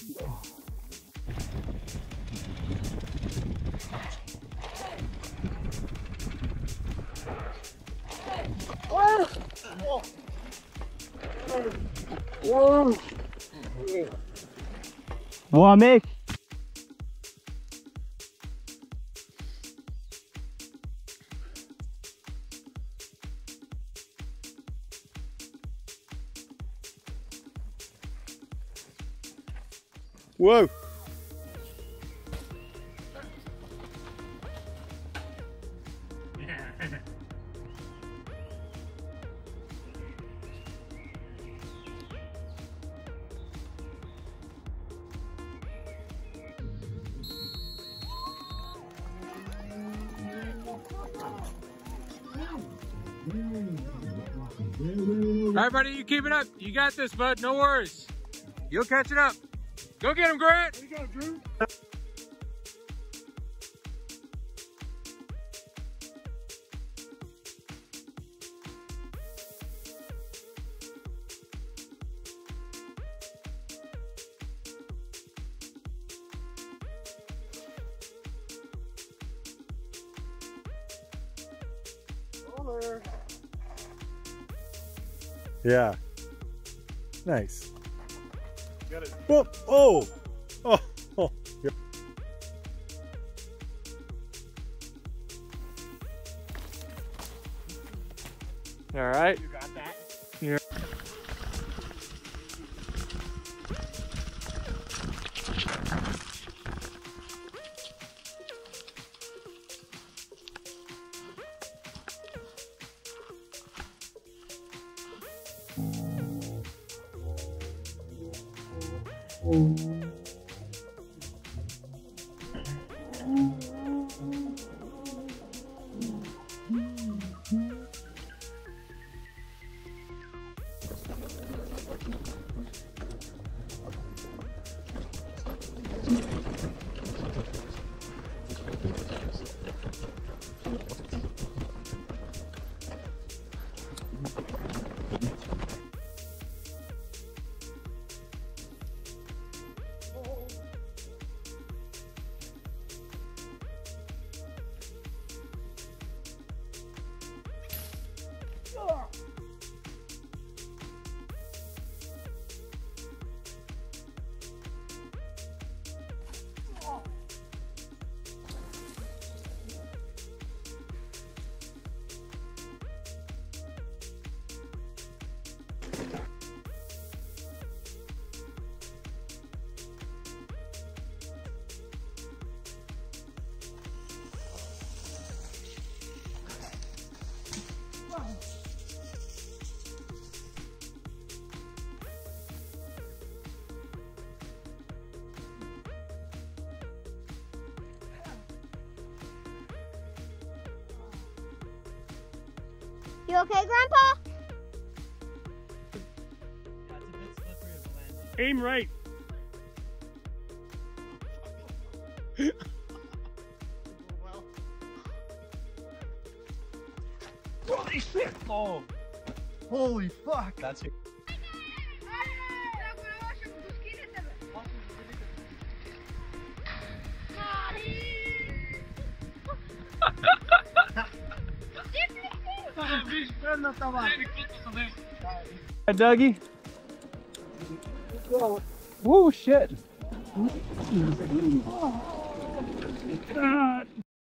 Boa, Mick. Whoa. All right, buddy, you keep it up. You got this, bud. No worries. You'll catch it up. Go get him, Grant. There you go, Drew. Over. Yeah. Nice. Got it. Whoa. Oh. Oh. Oh. Yeah. All right. You got that? Yeah. You okay, Grandpa? Aim right. Holy shit! Oh, holy fuck! That's it. Hi, Dougie. Woo, shit. God.